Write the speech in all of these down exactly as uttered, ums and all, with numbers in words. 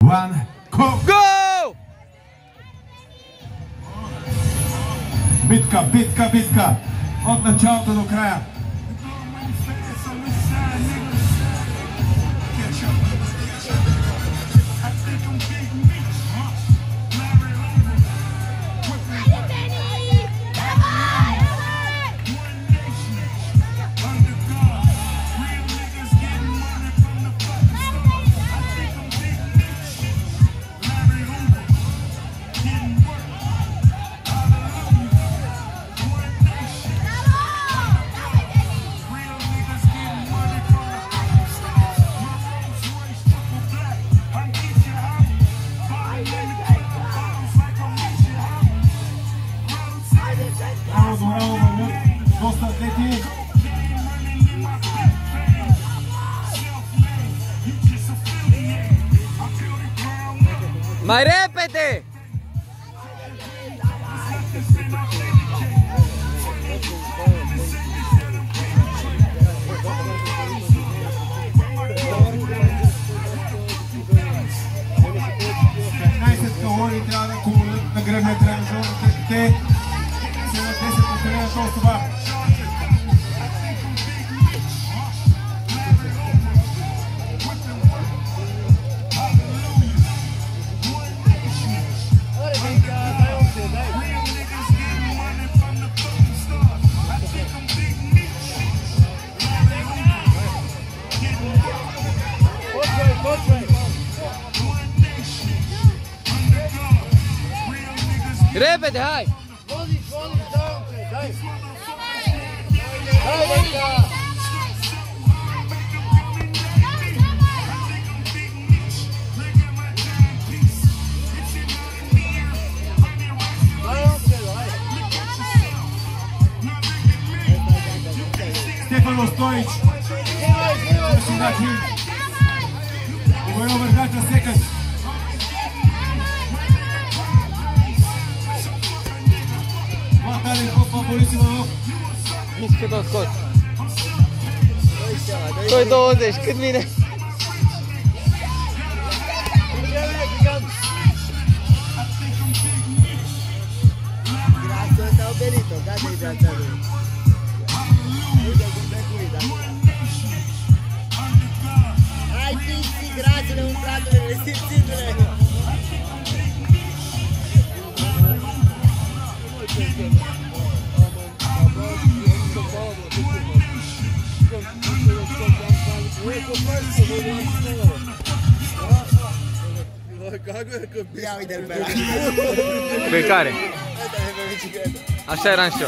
one, go! Go! Bitka, bitka, bitka. Od началото до края. Dosta atleti. Mai repede! petnaesет калории трябва да нагръбне тренажер, те се на десет повторения доста това. Repede, hai! Voliš, voliš, daj, daj! Daj, Lenka! Daj, Lenka, daj! Stefano Stojić. Prosim da tim. Ovo je overgača sekać. Matale copa buenísimo. Nici că tot scot. doi douăzeci, cât vine? Grazie, stavo benito, cade di piazza lui. Ai pizzi, grazie, le un prato delle vestitine. Ia uite-l pe ăla. Pe care? Așa eram și eu.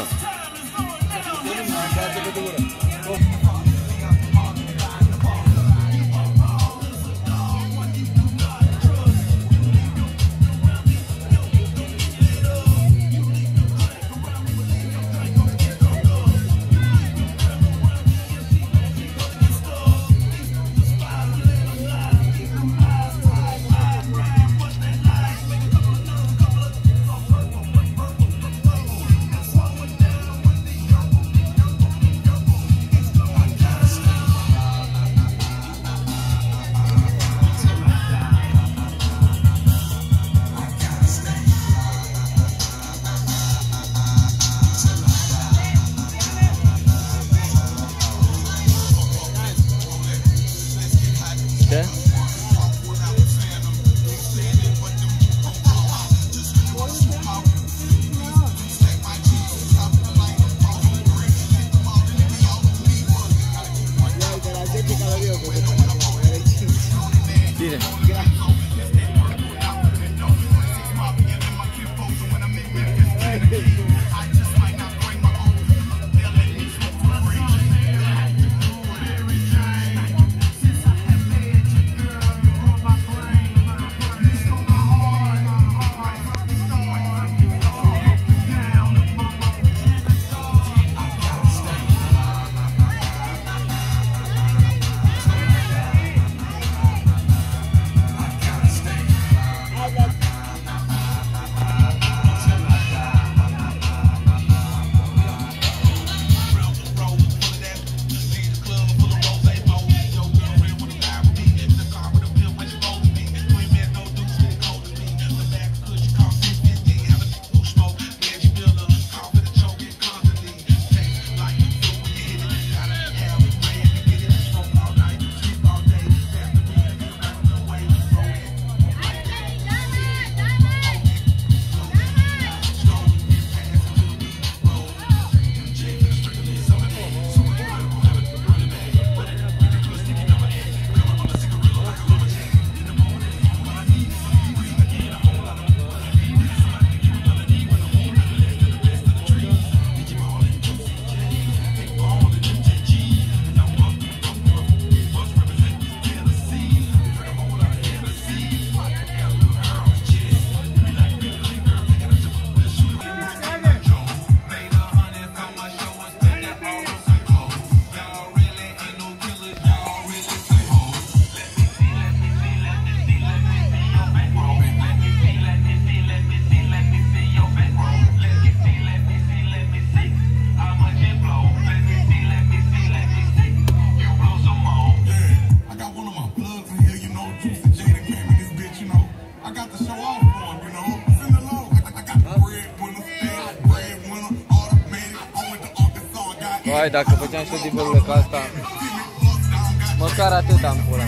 Hai, dacă făceam și divurile ca asta, măcar atât am pula.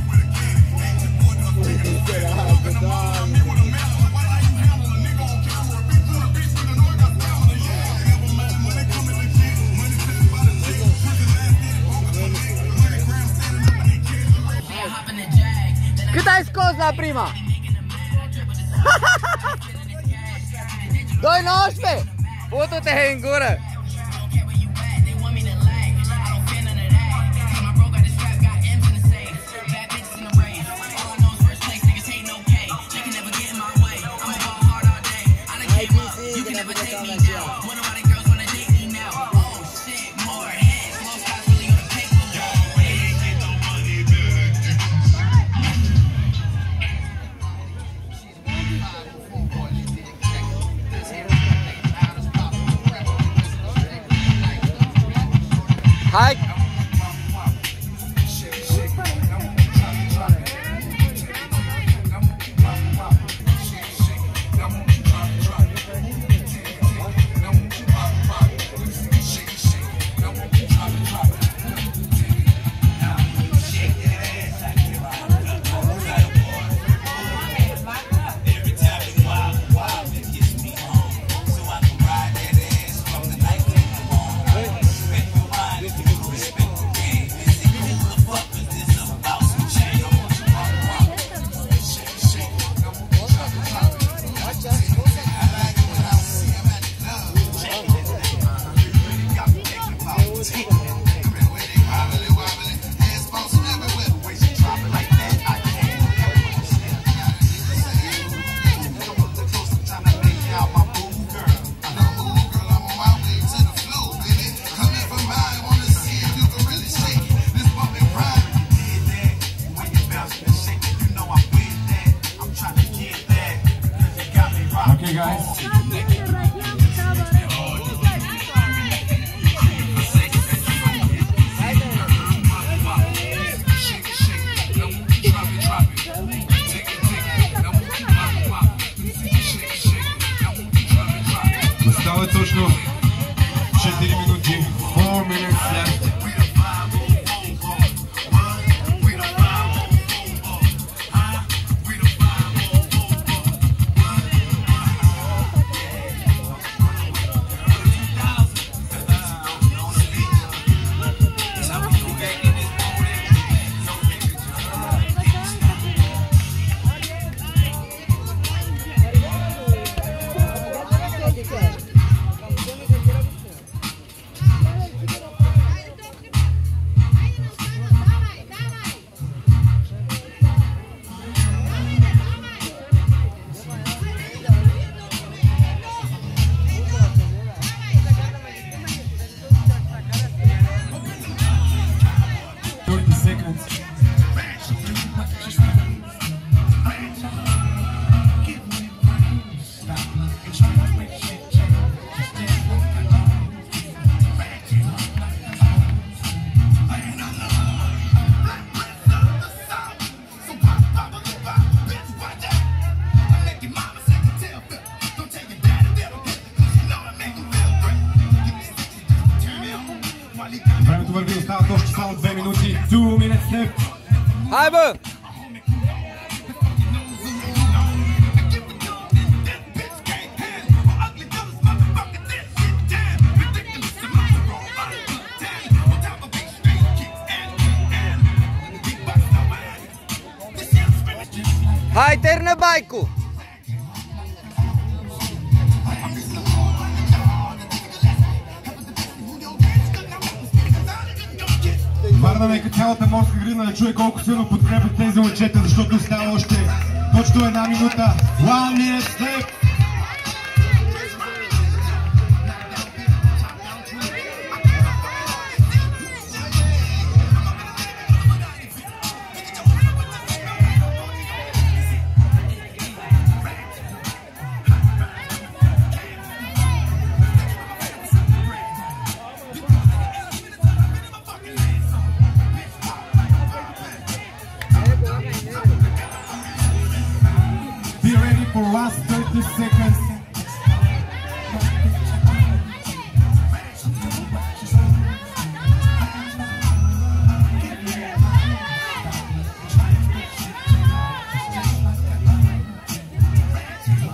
Cât ai scos la prima? doi nouăsprezece? Putu-te în gură! Hai! Okay, guys. Остава точно четири минути. four minutes left. thirty seconds. Времето върви, остават още само две минути. two minutes left. Hai, bă! Hai, termină bike-ul! Варна нека цялата морска грина да чуе колко силно подкрепят тези момчета, защото остава още точно една минута. One minute left. Be ready for last thirty seconds.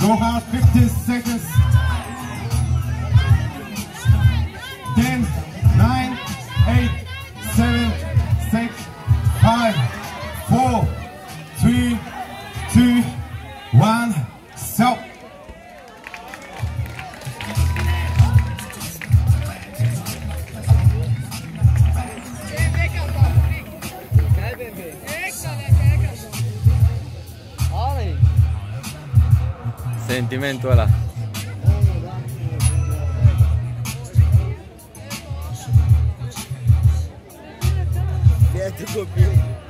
Go hard, fifteen seconds. ten, nine, eight, seven, six, five, four, three, two, one, stop. Sentimentul ăla. Iată copii.